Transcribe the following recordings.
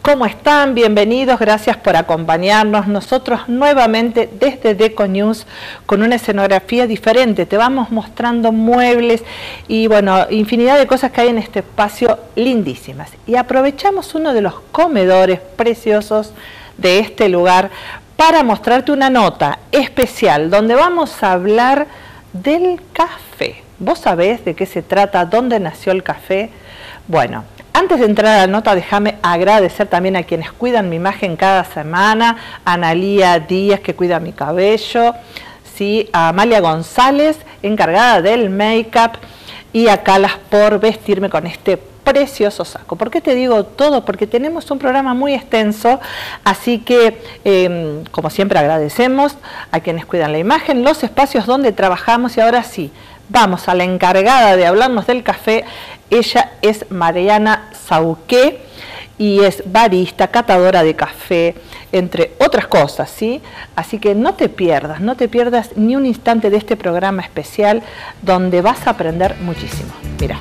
¿Cómo están? Bienvenidos, gracias por acompañarnos. Nosotros nuevamente desde Deco News con una escenografía diferente. Te vamos mostrando muebles y bueno, infinidad de cosas que hay en este espacio lindísimas. Y aprovechamos uno de los comedores preciosos de este lugar para mostrarte una nota especial donde vamos a hablar del café. ¿Vos sabés de qué se trata? ¿Dónde nació el café? Bueno, antes de entrar a la nota, déjame agradecer también a quienes cuidan mi imagen cada semana, a Analía Díaz, que cuida mi cabello, ¿sí? A Amalia González, encargada del make-up, y a Calas por vestirme con este precioso saco. ¿Por qué te digo todo? Porque tenemos un programa muy extenso, así que, como siempre, agradecemos a quienes cuidan la imagen, los espacios donde trabajamos, y ahora sí, vamos a la encargada de hablarnos del café. Ella es Mariana Sauqué y es barista, catadora de café, entre otras cosas, ¿sí? Así que no te pierdas ni un instante de este programa especial donde vas a aprender muchísimo. Mira.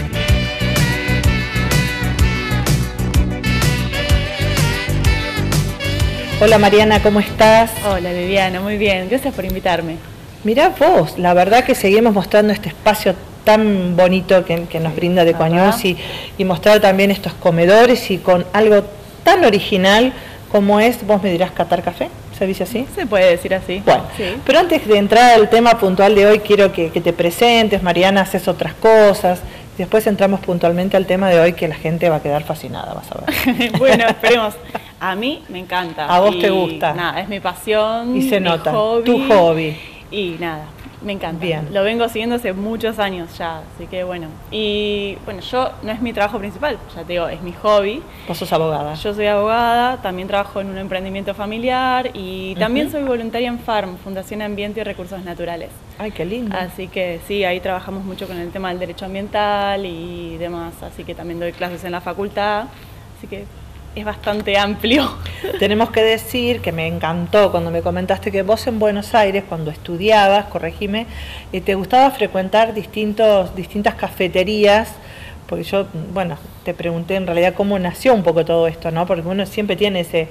Hola Mariana, ¿cómo estás? Hola Viviana, muy bien, gracias por invitarme. Mirá vos, la verdad que seguimos mostrando este espacio tan bonito que nos brinda Deco News y mostrar también estos comedores y con algo tan original como es, vos me dirás, catar café, ¿se dice así? Se puede decir así. Bueno, sí. Pero antes de entrar al tema puntual de hoy, quiero que te presentes. Mariana, haces otras cosas. Después entramos puntualmente al tema de hoy, que la gente va a quedar fascinada, vas a ver. Bueno, esperemos. A mí me encanta. ¿A vos te gusta? Nada, es mi pasión, y se nota, hobby, tu hobby. Y nada, me encanta. Bien. Lo vengo siguiendo hace muchos años ya, así que bueno. Y bueno, yo no es mi trabajo principal, ya te digo, es mi hobby. Vos sos abogada. Yo soy abogada, también trabajo en un emprendimiento familiar y también soy voluntaria en FARM, Fundación Ambiente y Recursos Naturales. Ay, qué lindo. Así que sí, ahí trabajamos mucho con el tema del derecho ambiental y demás, así que también doy clases en la facultad, así que es bastante amplio. Tenemos que decir que me encantó cuando me comentaste que vos en Buenos Aires, cuando estudiabas, corregime, te gustaba frecuentar distintas cafeterías, porque yo, bueno, te pregunté en realidad cómo nació un poco todo esto, ¿no? Porque uno siempre tiene ese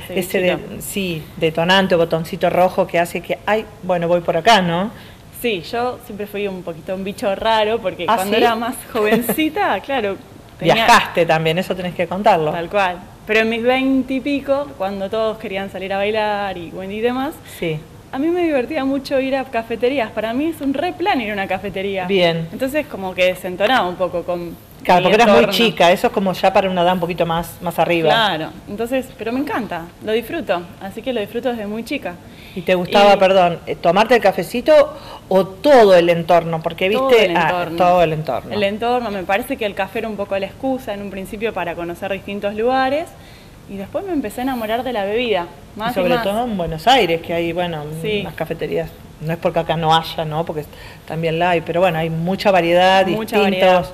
detonante o botoncito rojo que hace que, ay, bueno, voy por acá, ¿no? Sí, yo siempre fui un poquito un bicho raro, porque cuando ¿sí? era más jovencita, claro. Viajaste también, eso tenés que contarlo. Tal cual. Pero en mis 20 y pico, cuando todos querían salir a bailar y demás, sí, a mí me divertía mucho ir a cafeterías. Para mí es un re plan ir a una cafetería. Bien. Entonces como que desentonaba un poco con claro, porque eras muy chica, eso es como ya para una edad un poquito más arriba. Claro, entonces, pero me encanta, lo disfruto, así que lo disfruto desde muy chica. ¿Y te gustaba, tomarte el cafecito o todo el entorno? Porque viste, todo el entorno. El entorno, me parece que el café era un poco la excusa en un principio para conocer distintos lugares y después me empecé a enamorar de la bebida. Más y sobre todo en Buenos Aires, que hay, bueno, sí, unas cafeterías, no es porque acá no haya, ¿no? Porque también la hay, pero bueno, hay mucha variedad, distintos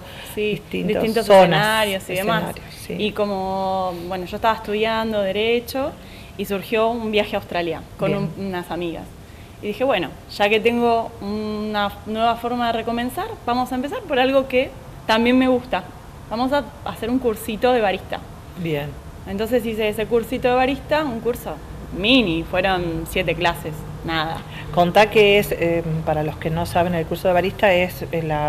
escenarios y demás. Sí. Y como, bueno, yo estaba estudiando Derecho y surgió un viaje a Australia con unas amigas. Y dije, bueno, ya que tengo una nueva forma de recomenzar, vamos a empezar por algo que también me gusta. Vamos a hacer un cursito de barista. Bien. Entonces hice ese cursito de barista, un curso mini, fueron 7 clases, nada. Contá que es, para los que no saben, el curso de barista es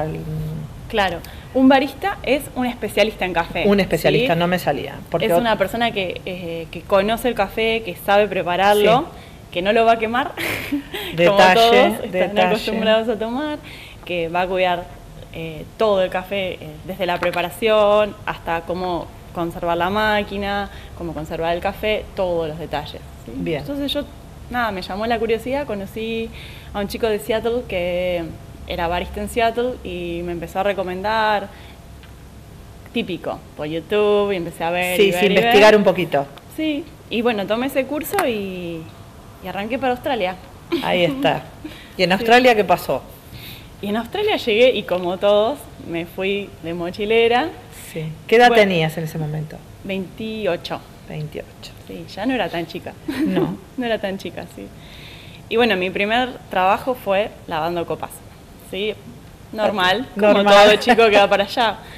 Claro, un barista es un especialista en café. Un especialista, ¿sí? No me salía. Porque es una persona que conoce el café, que sabe prepararlo, sí, que no lo va a quemar, como todos están acostumbrados a tomar, que va a cuidar todo el café, desde la preparación hasta cómo conservar la máquina, cómo conservar el café, todos los detalles. ¿sí? Bien. Entonces yo, nada, me llamó la curiosidad, conocí a un chico de Seattle que era barista en Seattle y me empezó a recomendar, típico, por YouTube, y empecé a ver investigar un poquito. Sí, y bueno, tomé ese curso y arranqué para Australia. Ahí está. ¿Y en Australia qué pasó? Y en Australia llegué y como todos, me fui de mochilera. Sí. ¿Qué edad tenías en ese momento? 28. 28. Sí, ya no era tan chica. No. No era tan chica, sí. Y bueno, mi primer trabajo fue lavando copas. ¿Sí? Normal, como todo chico que va para allá.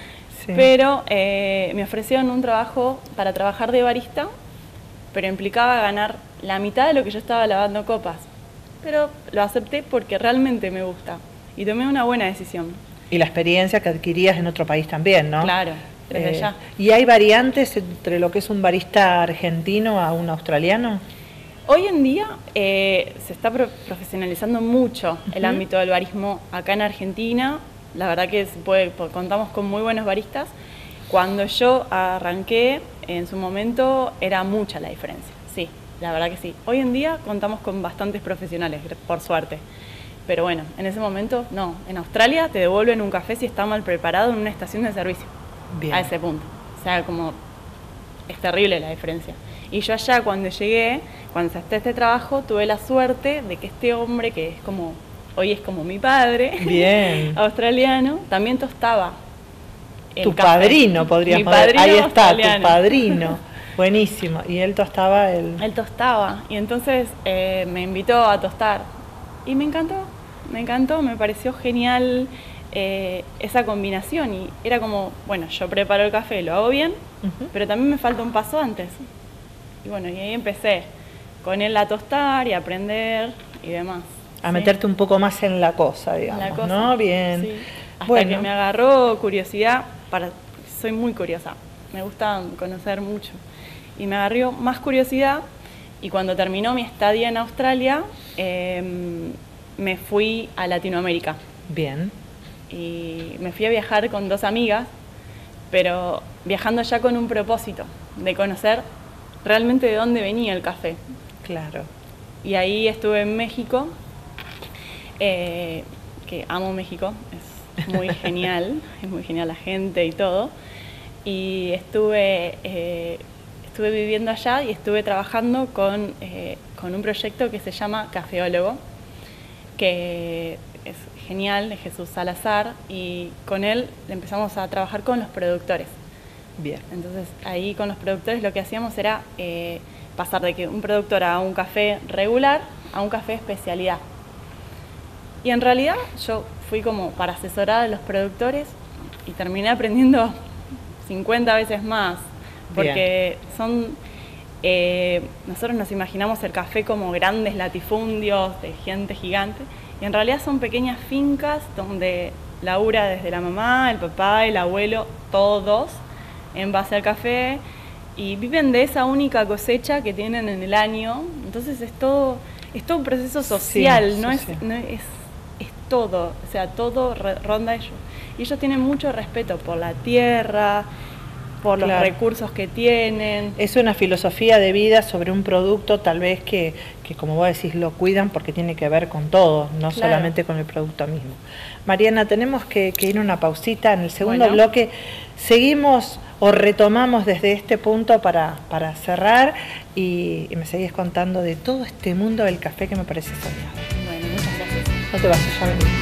Sí. Pero me ofrecieron un trabajo para trabajar de barista, pero implicaba ganar la mitad de lo que yo estaba lavando copas. Pero lo acepté porque realmente me gusta y tomé una buena decisión. Y la experiencia que adquirías en otro país también, ¿no? Claro, desde allá. ¿Y hay variantes entre lo que es un barista argentino a un australiano? Hoy en día se está profesionalizando mucho el ámbito del barismo acá en Argentina. La verdad que contamos con muy buenos baristas. Cuando yo arranqué, en su momento, era mucha la diferencia. Sí, la verdad que sí. Hoy en día contamos con bastantes profesionales, por suerte. Pero bueno, en ese momento, no. En Australia te devuelven un café si está mal preparado en una estación de servicio. Bien. A ese punto. O sea, como es terrible la diferencia. Y yo allá cuando llegué, cuando acepté este trabajo, tuve la suerte de que este hombre, que es como, hoy es como mi padre, bien, australiano, también tostaba el tu café. Padrino, podríamos decir. Ahí está, australiano. Tu padrino. Buenísimo. Y él tostaba el... Él tostaba. Y entonces me invitó a tostar. Y me encantó, me pareció genial esa combinación. Y era como, bueno, yo preparo el café, lo hago bien, pero también me falta un paso antes. Y bueno, y ahí empecé con él a tostar y a aprender y demás. A meterte un poco más en la cosa, digamos, ¿no? Bien. Sí. Hasta que me agarró curiosidad, soy muy curiosa, me gusta conocer mucho. Y me agarró más curiosidad y cuando terminó mi estadía en Australia, me fui a Latinoamérica. Bien. Y me fui a viajar con 2 amigas, pero viajando ya con un propósito de conocer realmente de dónde venía el café. Claro. Y ahí estuve en México, que amo México, es muy genial, es muy genial la gente y todo. Y estuve viviendo allá y estuve trabajando con un proyecto que se llama Cafeólogo, que es genial, de Jesús Salazar, y con él empezamos a trabajar con los productores. Bien. Entonces ahí con los productores lo que hacíamos era pasar de que un productor haga un café regular a un café especialidad. Y en realidad yo fui como para asesorar a los productores y terminé aprendiendo 50 veces más, porque nosotros nos imaginamos el café como grandes latifundios de gente gigante, y en realidad son pequeñas fincas donde labura desde la mamá, el papá, el abuelo, todos en base al café, y viven de esa única cosecha que tienen en el año. Entonces es todo un proceso social, es todo, o sea, todo ronda ellos. Y ellos tienen mucho respeto por la tierra, por los recursos que tienen. Es una filosofía de vida sobre un producto tal vez que como vos decís, lo cuidan porque tiene que ver con todo, no solamente con el producto mismo. Mariana, tenemos que ir a una pausita. En el segundo bloque seguimos o retomamos desde este punto para cerrar y me seguís contando de todo este mundo del café que me parece soñado. Bueno, muchas gracias. No te vayas, ya venimos.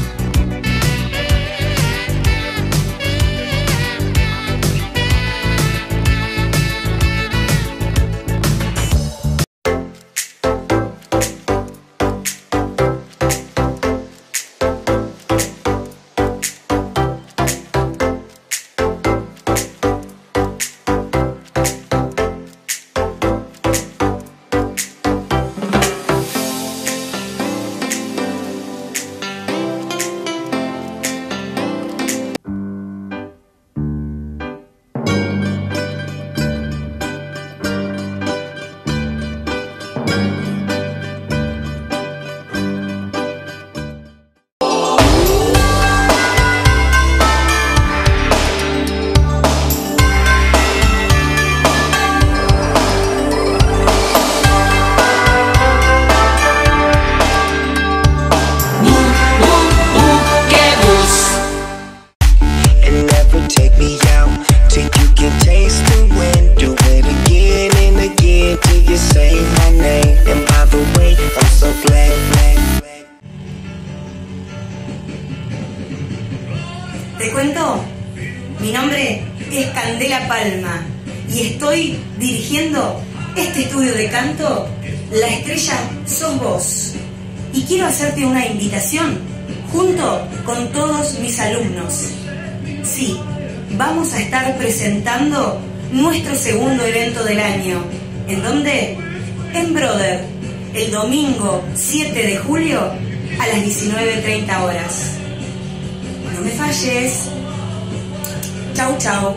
¿Te cuento? Mi nombre es Candela Palma y estoy dirigiendo este estudio de canto. La estrella sos vos. Y quiero hacerte una invitación junto con todos mis alumnos. Sí, vamos a estar presentando nuestro segundo evento del año. ¿En dónde? En Brother, el domingo 7 de julio a las 19:30 horas. No me falles. Chau, chau.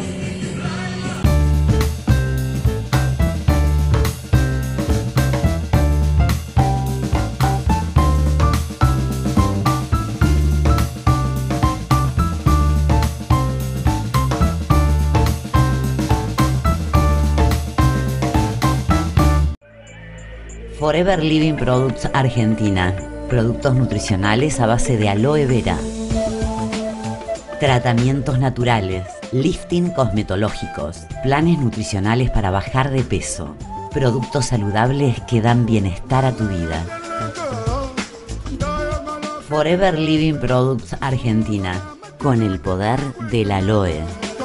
Forever Living Products Argentina. Productos nutricionales a base de aloe vera. Tratamientos naturales. Lifting cosmetológicos. Planes nutricionales para bajar de peso. Productos saludables que dan bienestar a tu vida. Forever Living Products Argentina. Con el poder del aloe.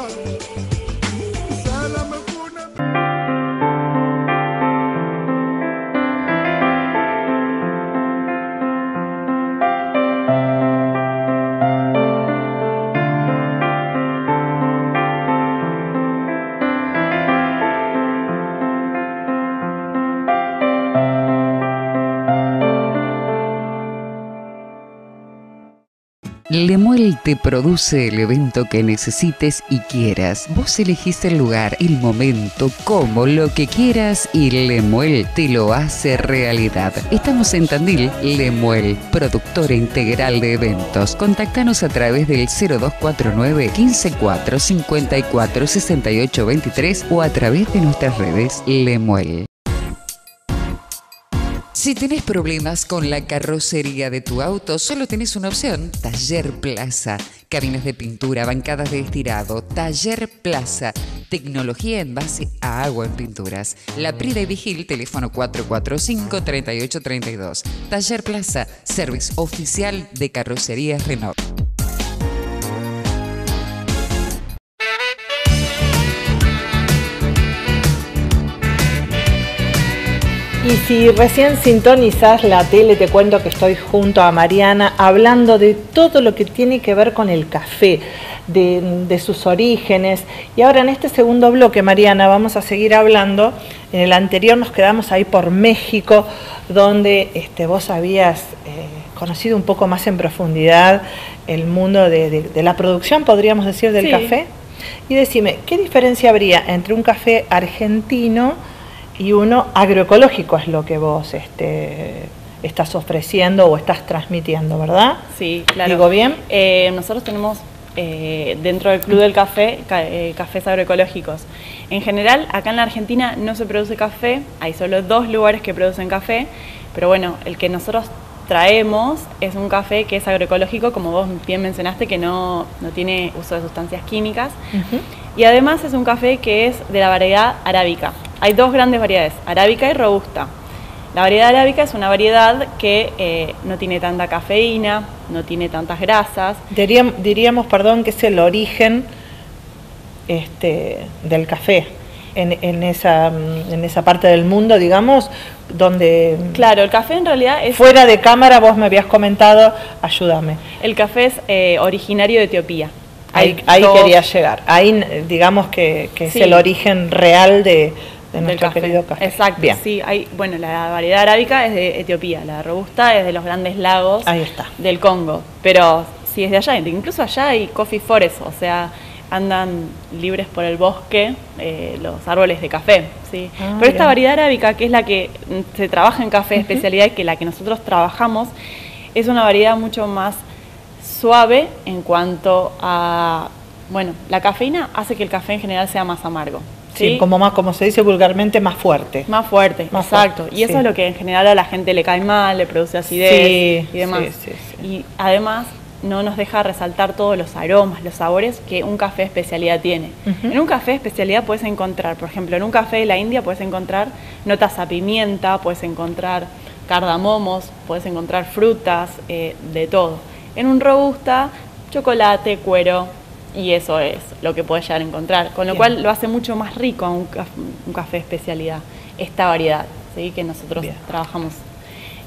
Lemuel te produce el evento que necesites y quieras. Vos elegís el lugar, el momento, cómo, lo que quieras y Lemuel te lo hace realidad. Estamos en Tandil. Lemuel, productora integral de eventos. Contactanos a través del 0249 154 54 68 23 o a través de nuestras redes Lemuel. Si tenés problemas con la carrocería de tu auto, solo tenés una opción: Taller Plaza. Cabinas de pintura, bancadas de estirado. Taller Plaza. Tecnología en base a agua en pinturas. La Prida y Vigil, teléfono 445-3832. Taller Plaza, service oficial de carrocerías Renault. Y si recién sintonizás la tele, te cuento que estoy junto a Mariana hablando de todo lo que tiene que ver con el café, de sus orígenes. Y ahora en este segundo bloque, Mariana, vamos a seguir hablando. En el anterior nos quedamos ahí por México, donde vos habías conocido un poco más en profundidad el mundo de la producción, podríamos decir, del café. Y decime, ¿qué diferencia habría entre un café argentino y uno agroecológico? Es lo que vos estás ofreciendo o estás transmitiendo, ¿verdad? Sí, claro. ¿Digo bien? Nosotros tenemos dentro del Club del Café, cafés agroecológicos. En general, acá en la Argentina no se produce café, hay solo 2 lugares que producen café, pero bueno, el que nosotros traemos es un café que es agroecológico, como vos bien mencionaste, que no tiene uso de sustancias químicas. Y además es un café que es de la variedad arábica. Hay 2 grandes variedades, arábica y robusta. La variedad arábica es una variedad que no tiene tanta cafeína, no tiene tantas grasas. Diríamos, perdón, que es el origen del café en esa parte del mundo, digamos, donde... Claro, el café en realidad es... Fuera de cámara vos me habías comentado, ayúdame. El café es originario de Etiopía. Ahí quería llegar. Ahí digamos que es el origen real de nuestro querido café. Exacto. Bien. Sí, bueno, la variedad arábica es de Etiopía, la robusta es de los grandes lagos del Congo. Pero sí es de allá, incluso allá hay coffee forest, o sea, andan libres por el bosque los árboles de café. ¿Sí? Pero esta variedad arábica, que es la que se trabaja en café de especialidad, que la que nosotros trabajamos, es una variedad mucho más suave en cuanto a... Bueno, la cafeína hace que el café en general sea más amargo. Sí, como se dice vulgarmente, más fuerte. Más fuerte, exacto. Y eso es lo que en general a la gente le cae mal, le produce acidez y demás. Sí. Y además no nos deja resaltar todos los aromas, los sabores que un café de especialidad tiene. En un café de especialidad puedes encontrar, por ejemplo, en un café de la India puedes encontrar notas a pimienta, puedes encontrar cardamomos, puedes encontrar frutas, de todo. En un robusta, chocolate, cuero, y eso es lo que puedes llegar a encontrar, con lo cual lo hace mucho más rico a un café de especialidad, esta variedad, ¿sí? Que nosotros trabajamos.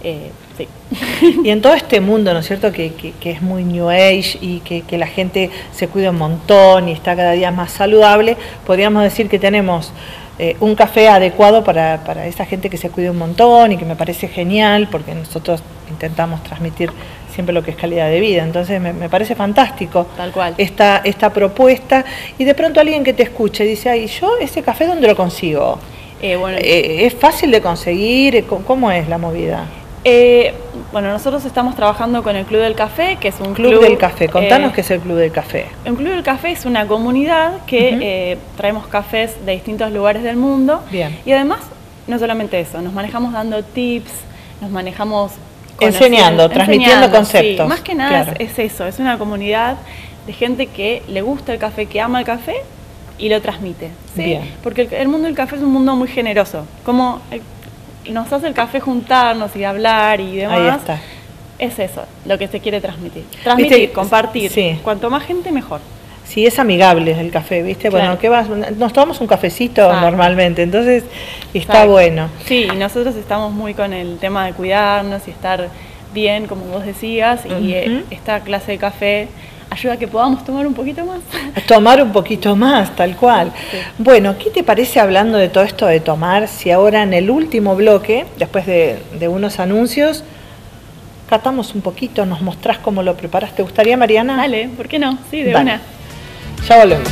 Sí. Y en todo este mundo, ¿no es cierto?, que es muy New Age y que la gente se cuida un montón y está cada día más saludable, podríamos decir que tenemos un café adecuado para esa gente que se cuida un montón y que me parece genial, porque nosotros intentamos transmitir siempre lo que es calidad de vida. Entonces me parece fantástico. Tal cual. Esta propuesta. Y de pronto alguien que te escuche dice, ay, ¿yo ese café dónde lo consigo? ¿Es fácil de conseguir? ¿Cómo es la movida? Bueno, nosotros estamos trabajando con el Club del Café, que es un Club del Café. Contanos qué es el Club del Café. El Club del Café es una comunidad que traemos cafés de distintos lugares del mundo. Bien. Y además, no solamente eso, nos manejamos dando tips, nos manejamos enseñando, transmitiendo conceptos. Sí, más que nada claro. es eso, es una comunidad de gente que le gusta el café, que ama el café y lo transmite. ¿Sí? Bien. Porque el mundo del café es un mundo muy generoso. Como nos hace el café juntarnos y hablar y demás. Ahí está. Es eso lo que se quiere transmitir. Transmitir, ¿viste? Compartir. Sí. Cuanto más gente, mejor. Sí, es amigable el café, ¿viste? Claro. Bueno, ¿qué vas? Nos tomamos un cafecito normalmente, entonces está bueno. Sí, y nosotros estamos muy con el tema de cuidarnos y estar bien, como vos decías, y esta clase de café ayuda a que podamos tomar un poquito más. Tomar un poquito más, tal cual. Sí. Bueno, ¿qué te parece hablando de todo esto de tomar? Si ahora en el último bloque, después de unos anuncios, catamos un poquito, nos mostrás cómo lo preparas. ¿Te gustaría, Mariana? Dale, ¿por qué no? Sí, de Dale. una. Ya volvemos.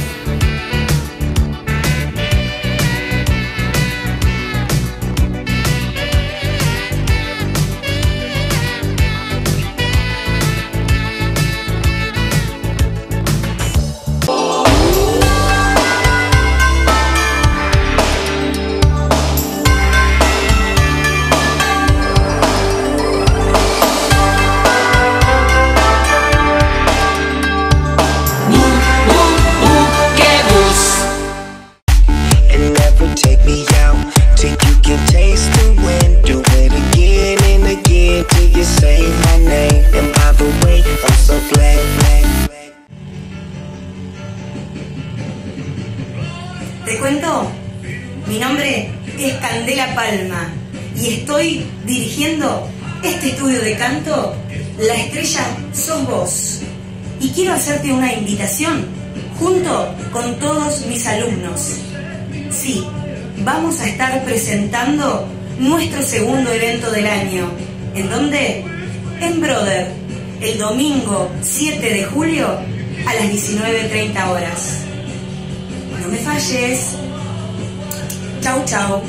¿Te cuento? Mi nombre es Candela Palma y estoy dirigiendo este estudio de canto. La estrella sos vos. Y quiero hacerte una invitación junto con todos mis alumnos. Sí, vamos a estar presentando nuestro segundo evento del año. ¿En dónde? En Brother, el domingo 7 de julio a las 19:30 horas. No me falles. Chau, chau.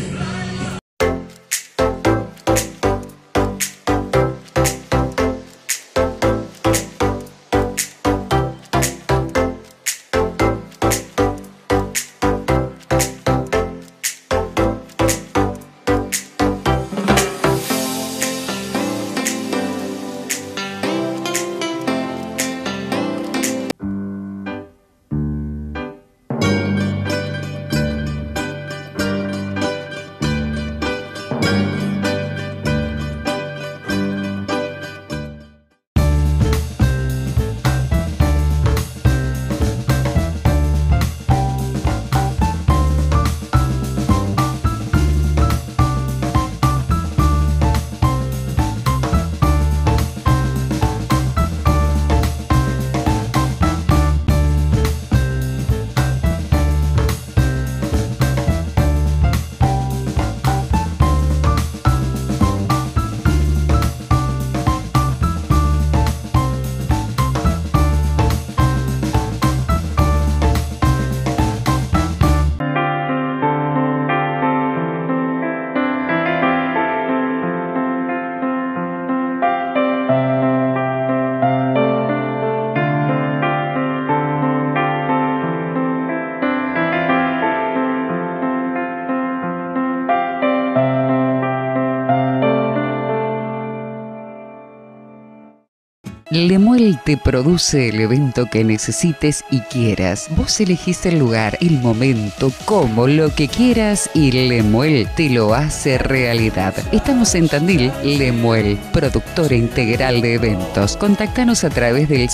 Lemuel te produce el evento que necesites y quieras. Vos elegís el lugar, el momento, cómo, lo que quieras y Lemuel te lo hace realidad. Estamos en Tandil. Lemuel, productora integral de eventos. Contactanos a través del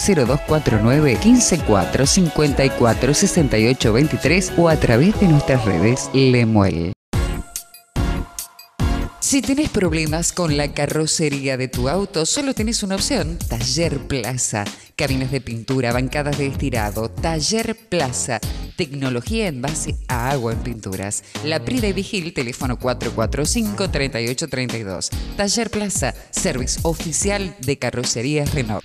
0249 154 54 68 23 o a través de nuestras redes Lemuel. Si tenés problemas con la carrocería de tu auto, solo tenés una opción: Taller Plaza. Cabinas de pintura, bancadas de estirado, Taller Plaza. Tecnología en base a agua en pinturas. La Prida y Vigil, teléfono 445-3832. Taller Plaza, servicio oficial de carrocerías Renault.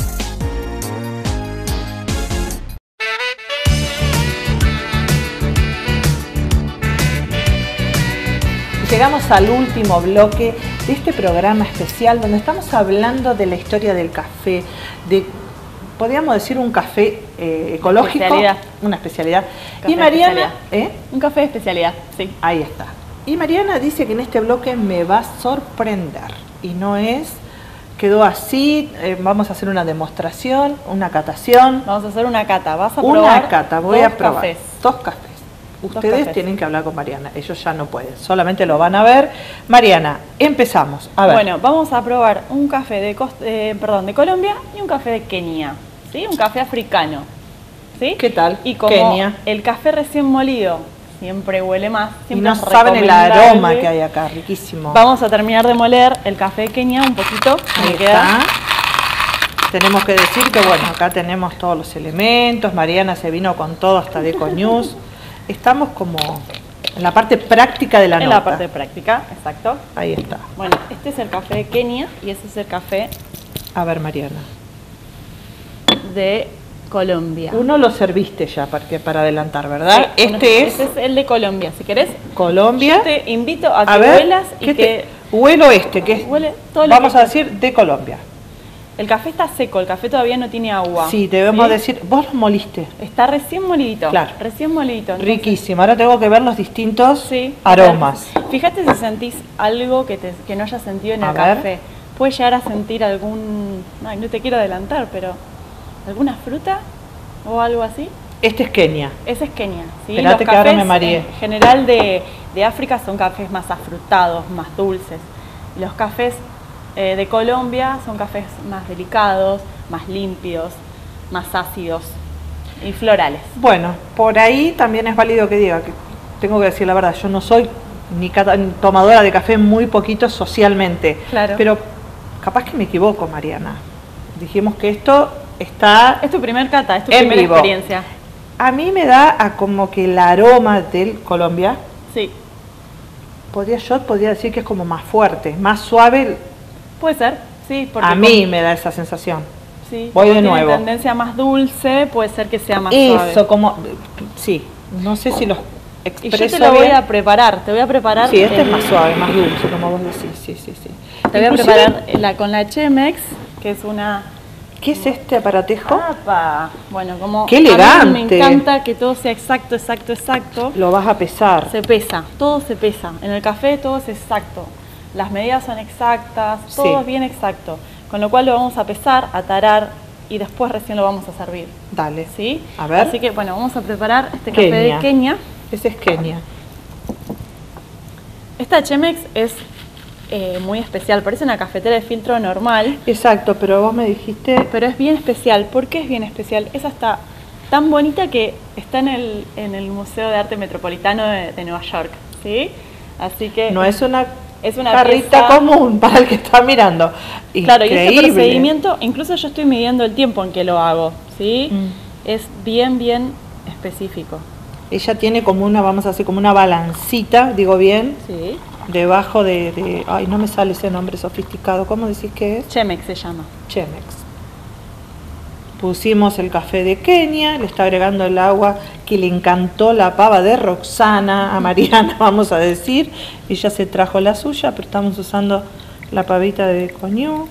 Llegamos al último bloque de este programa especial donde estamos hablando de la historia del café, de, podríamos decir, un café ecológico, una especialidad. Café y Mariana, un café de especialidad, sí. Ahí está. Y Mariana dice que en este bloque me va a sorprender y no es, quedó así, vamos a hacer una demostración, una catación. Vamos a hacer una cata, vas a probar una cata, voy a probar cafés. 2 cafés. Ustedes tienen que hablar con Mariana, ellos ya no pueden, solamente lo van a ver. Mariana, empezamos. A ver. Bueno, vamos a probar un café de Colombia y un café de Kenia, ¿sí? Un café africano, ¿sí? ¿Qué tal? Y como Kenia. El café recién molido siempre huele más, siempre y no saben el aroma que hay acá, riquísimo. Vamos a terminar de moler el café de Kenia un poquito. Ahí está. Tenemos que decir que, bueno, acá tenemos todos los elementos. Mariana se vino con todo hasta Deco News. Estamos como en la parte práctica de la nota. En la parte práctica, exacto. Ahí está. Bueno, este es el café de Kenia y ese es el café... A ver, Mariana. De Colombia. Uno lo serviste ya para adelantar, ¿verdad? Sí, este es el de Colombia, si querés. Colombia. Yo te invito a que huelas y que... Huelo que es, huele todo lo vamos a decir, de Colombia. El café está seco, el café todavía no tiene agua. Sí, debemos decir, vos lo moliste. Está recién molidito. Claro. Recién molidito. Entonces, riquísimo. Ahora tengo que ver los distintos aromas. Fíjate si sentís algo que no hayas sentido en el café. Puedes llegar a sentir algún... Ay, no te quiero adelantar, pero... ¿alguna fruta o algo así? Este es Kenia. Ese es Kenia, ¿sí? Esperate que ahora me mareé. En general de África son cafés más afrutados, más dulces. Los cafés de Colombia son cafés más delicados, más limpios, más ácidos y florales. Bueno, por ahí también es válido que diga, que tengo que decir la verdad, yo no soy ni tomadora de café, muy poquito socialmente. Claro. Pero capaz que me equivoco, Mariana. Dijimos que esto está... Es tu primer cata, es tu primera experiencia. A mí me da a como que el aroma del Colombia. Sí. Podría decir que es como más fuerte, más suave. Puede ser, sí. Porque a mí me da esa sensación. Sí. Voy de nuevo. Tiene tendencia más dulce, puede ser que sea más suave. Eso, como... Sí, no sé si los expreso. Y yo te lo voy a preparar, te voy a preparar... Sí, este es más suave, más dulce, como vos decís, sí. Te voy a preparar con la Chemex, que es una... ¿Qué es este aparatejo? Bueno, como ¡qué elegante! A mí me encanta que todo sea exacto. Lo vas a pesar. Se pesa, todo se pesa. En el café todo es exacto. Las medidas son exactas, todo es bien exacto. Con lo cual lo vamos a pesar, a tarar y después recién lo vamos a servir. Dale. ¿Sí? A ver. Así que bueno, vamos a preparar este café de Kenia. Ese es Kenia. Esta Chemex es muy especial, parece una cafetera de filtro normal. Exacto, pero vos me dijiste... Pero es bien especial. ¿Por qué es bien especial? Esa está tan bonita que está en el Museo de Arte Metropolitano de Nueva York, ¿sí? Así que... No es una pieza jarrita común para el que está mirando. Claro, y ese procedimiento, incluso yo estoy midiendo el tiempo en que lo hago, ¿sí? Es bien específico. Ella tiene como una, vamos a decir, como una balancita, digo bien. Sí. Debajo de... Ay, no me sale ese nombre sofisticado. ¿Cómo decís que es? Chemex se llama. Chemex. Pusimos el café de Kenia, le está agregando el agua que le encantó la pava de Roxana, a Mariana, vamos a decir. Ella se trajo la suya, pero estamos usando la pavita de Coñú.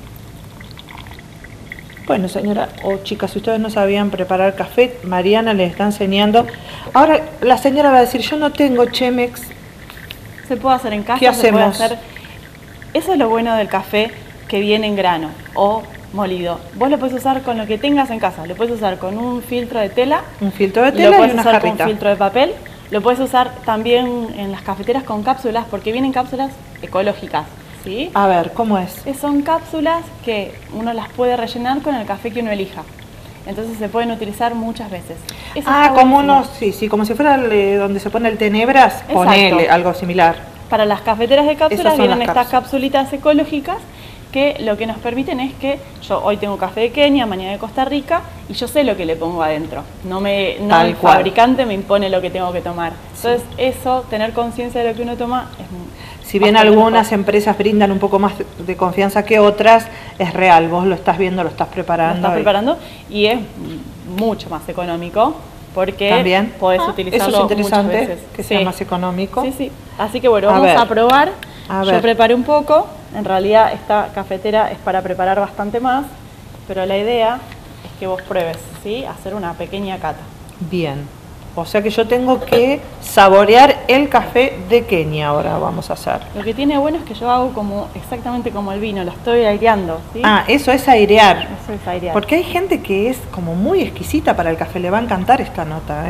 Bueno, señora o chicas, si ustedes no sabían preparar café, Mariana les está enseñando. Ahora la señora va a decir, yo no tengo Chemex. Se puede hacer en casa. ¿Qué hacemos? Eso es lo bueno del café que viene en grano o molido. Vos lo puedes usar con lo que tengas en casa. Lo puedes usar con un filtro de tela. Un filtro de tela y una jarrita. Lo puedes usar con un filtro de papel. Lo puedes usar también en las cafeteras con cápsulas, porque vienen cápsulas ecológicas, ¿sí? A ver, ¿cómo es? Son cápsulas que uno las puede rellenar con el café que uno elija. Entonces se pueden utilizar muchas veces. Como unos, sí, como si fuera donde se pone el tenebras, ponele algo similar. Para las cafeteras de cápsulas vienen estas capsulitas ecológicas que lo que nos permiten es que yo hoy tengo café de Kenia, mañana de Costa Rica y yo sé lo que le pongo adentro. No el fabricante me impone lo que tengo que tomar. Entonces eso, tener conciencia de lo que uno toma es muy... Si bien algunas empresas brindan un poco más de confianza que otras, es real, vos lo estás viendo, lo estás preparando. Lo estás preparando y es mucho más económico porque también podés utilizarlo eso es interesante, muchas veces. Que sea más económico. Sí, sí. Así que bueno, vamos a probar. Yo preparé un poco, en realidad esta cafetera es para preparar bastante más, pero la idea es que vos pruebes, ¿sí? Hacer una pequeña cata. Bien. O sea que yo tengo que saborear el café de Kenia ahora vamos a hacer. Lo que tiene bueno es que yo hago exactamente como el vino, lo estoy aireando, ¿sí? Ah, eso es airear. Eso es airear. Porque hay gente que es como muy exquisita para el café, le va a encantar esta nota, ¿eh?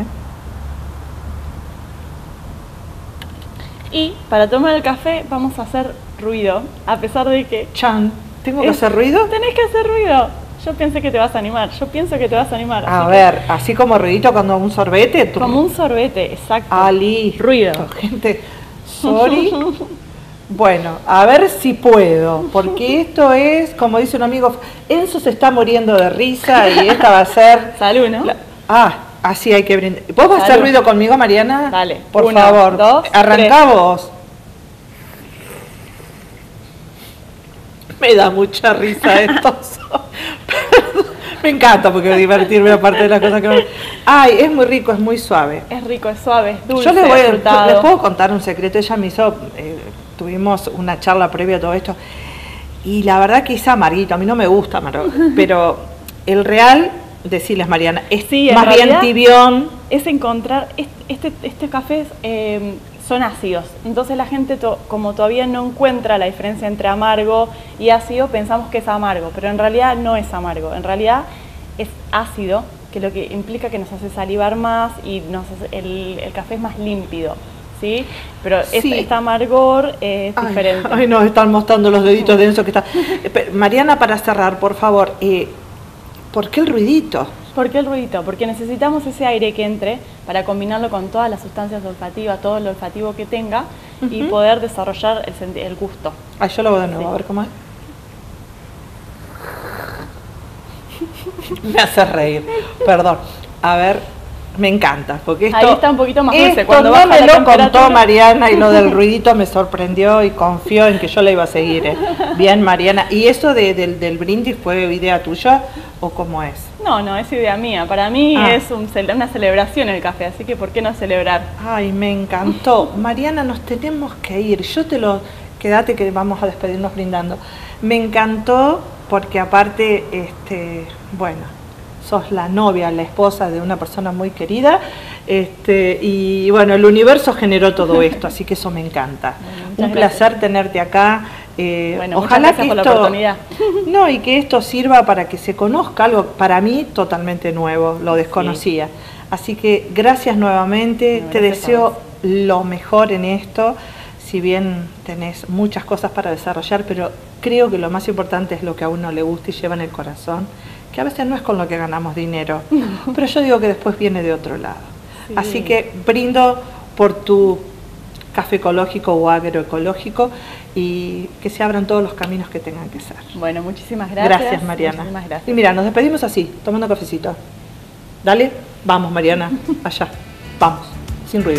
Y para tomar el café vamos a hacer ruido, a pesar de que... ¿Tengo que hacer ruido? Tenés que hacer ruido. Yo pienso que te vas a animar. A ver, así como ruidito cuando un sorbete. Como un sorbete, exacto. Ruido. Gente, sorry. Bueno, a ver si puedo, porque esto es, como dice un amigo, Enzo se está muriendo de risa y esta va a ser... Salud, ¿no? Así hay que brindar. ¿Vos vas a hacer ruido conmigo, Mariana? Dale. Por favor. 2, Arrancá vos. Me da mucha risa esto. Me encanta porque divertirme aparte de las cosas que me... Ay, es muy rico, es muy suave. Es rico, es suave, es dulce, Yo les puedo contar un secreto. Ella me hizo, tuvimos una charla previa a todo esto y la verdad que es amarguito, a mí no me gusta amargo, pero el real, decirles Mariana, es más bien tibión. Es encontrar, este café son ácidos, entonces la gente como todavía no encuentra la diferencia entre amargo y ácido, pensamos que es amargo, pero en realidad no es amargo, en realidad es ácido, que lo que implica que nos hace salivar más y el café es más límpido, ¿sí? Pero este amargor es diferente. Ay, nos están mostrando los deditos de Enzo que está... Mariana, para cerrar, por favor, ¿por qué el ruidito? ¿Por qué el ruidito? Porque necesitamos ese aire que entre para combinarlo con todas las sustancias olfativas, todo el olfativo que tenga y poder desarrollar el gusto. Yo lo hago de nuevo, a ver cómo es. Me hace reír, perdón. A ver, me encanta, porque esto... Ahí está un poquito más dulce. Cuando no me lo contó Mariana y lo del ruidito me sorprendió y confió en que yo la iba a seguir. Bien, Mariana. ¿Y eso del brindis fue idea tuya o cómo es? No, es idea mía. Para mí es una celebración el café, así que ¿por qué no celebrar? Ay, me encantó. Mariana, nos tenemos que ir. Quédate que vamos a despedirnos brindando. Me encantó porque aparte, bueno, sos la novia, la esposa de una persona muy querida, y bueno, el universo generó todo esto, así que eso me encanta. Un placer tenerte acá. Bueno, ojalá que por la oportunidad. No, y que esto sirva para que se conozca algo para mí totalmente nuevo, lo desconocía. Así que gracias nuevamente, te deseo lo mejor en esto, si bien tenés muchas cosas para desarrollar, pero creo que lo más importante es lo que a uno le gusta y lleva en el corazón, que a veces no es con lo que ganamos dinero, pero yo digo que después viene de otro lado. Sí. Así que brindo por tu café ecológico o agroecológico y que se abran todos los caminos que tengan que ser. Bueno, muchísimas gracias. Gracias, Mariana. Muchísimas gracias. Y mira, nos despedimos así, tomando cafecito. Dale, vamos, Mariana, allá, vamos, sin ruido.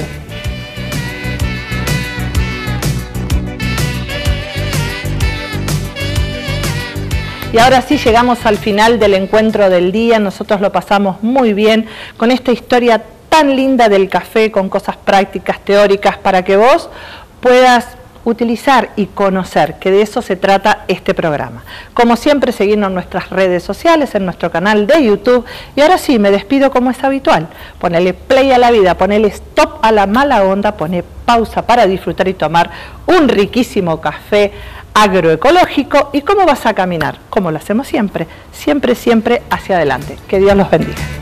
Y ahora sí llegamos al final del encuentro del día, nosotros lo pasamos muy bien con esta historia tan linda del café, con cosas prácticas, teóricas, para que vos puedas utilizar y conocer, que de eso se trata este programa. Como siempre, seguirnos en nuestras redes sociales, en nuestro canal de YouTube. Y ahora sí, me despido como es habitual. Ponele play a la vida, ponele stop a la mala onda, poné pausa para disfrutar y tomar un riquísimo café agroecológico. ¿Y cómo vas a caminar? Como lo hacemos siempre, siempre, siempre hacia adelante. Que Dios los bendiga.